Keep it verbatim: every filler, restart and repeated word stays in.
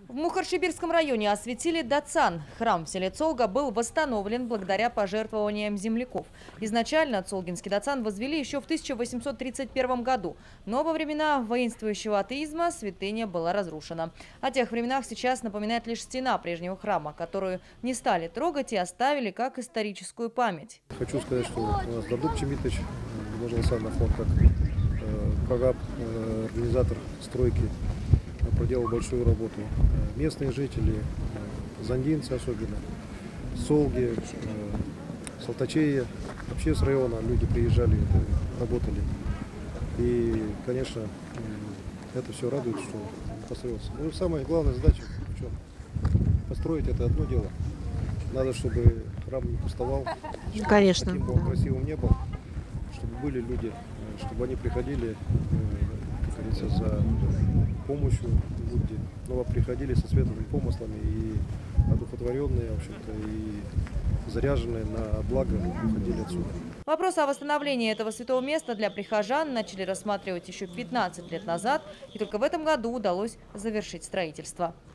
В Мухоршибирском районе осветили Дацан. Храм в селе Цолга был восстановлен благодаря пожертвованиям земляков. Изначально Цолгинский Дацан возвели еще в тысяча восемьсот тридцать первом году. Но во времена воинствующего атеизма святыня была разрушена. О тех временах сейчас напоминает лишь стена прежнего храма, которую не стали трогать и оставили как историческую память. Хочу сказать, что у нас Дардук Чемитович, как прораб, организатор стройки, проделал большую работу. Местные жители, зандинцы особенно, Солги, Салтачея, вообще с района люди приезжали, работали. И, конечно, это все радует, что построился. Ну, самая главная задача в чем? Построить это одно дело. Надо, чтобы храм не пустовал, чтобы конечно, таким был, красивым не был, чтобы были люди, чтобы они приходили, как говорится, за помощью люди, но приходили со светлыми помыслами и одухотворенные, в общем-то, и заряженные на благо уходили отсюда. Вопрос о восстановлении этого святого места для прихожан начали рассматривать еще пятнадцать лет назад, и только в этом году удалось завершить строительство.